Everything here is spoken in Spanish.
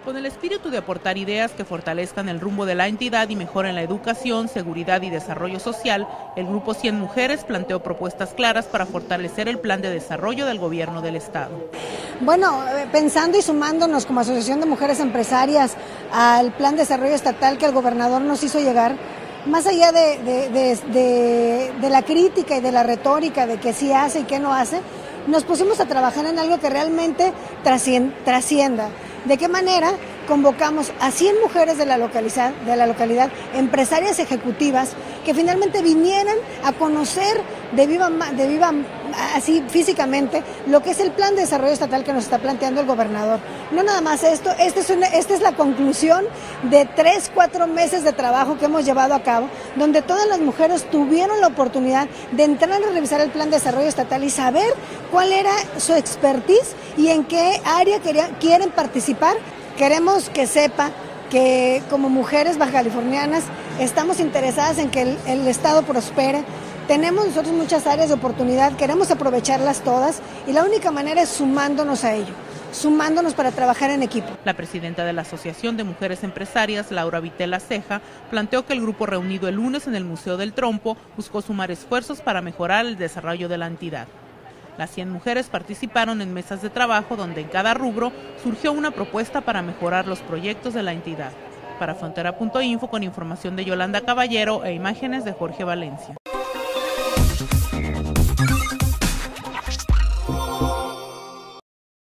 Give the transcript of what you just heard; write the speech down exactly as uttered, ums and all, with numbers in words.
Con el espíritu de aportar ideas que fortalezcan el rumbo de la entidad y mejoren la educación, seguridad y desarrollo social, el Grupo cien Mujeres planteó propuestas claras para fortalecer el plan de desarrollo del gobierno del Estado. Bueno, pensando y sumándonos como Asociación de Mujeres Empresarias al plan de desarrollo estatal que el gobernador nos hizo llegar, más allá de, de, de, de, de la crítica y de la retórica de qué sí hace y qué no hace, nos pusimos a trabajar en algo que realmente trascienda. ¿De qué manera? Convocamos a cien mujeres de la localidad, de la localidad, empresarias ejecutivas, que finalmente vinieran a conocer de viva, de viva, así físicamente, lo que es el plan de desarrollo estatal que nos está planteando el gobernador. No nada más esto, esta es, una, esta es la conclusión de tres, cuatro meses de trabajo que hemos llevado a cabo, donde todas las mujeres tuvieron la oportunidad de entrar a revisar el plan de desarrollo estatal y saber cuál era su expertise y en qué área querían, quieren participar. Queremos que sepa que como mujeres bajacalifornianas estamos interesadas en que el, el Estado prospere. Tenemos nosotros muchas áreas de oportunidad, queremos aprovecharlas todas y la única manera es sumándonos a ello, sumándonos para trabajar en equipo. La presidenta de la Asociación de Mujeres Empresarias, Laura Vitela Ceja, planteó que el grupo reunido el lunes en el Museo del Trompo buscó sumar esfuerzos para mejorar el desarrollo de la entidad. Las cien mujeres participaron en mesas de trabajo donde en cada rubro surgió una propuesta para mejorar los proyectos de la entidad. Para Frontera punto info, con información de Yolanda Caballero e imágenes de Jorge Valencia.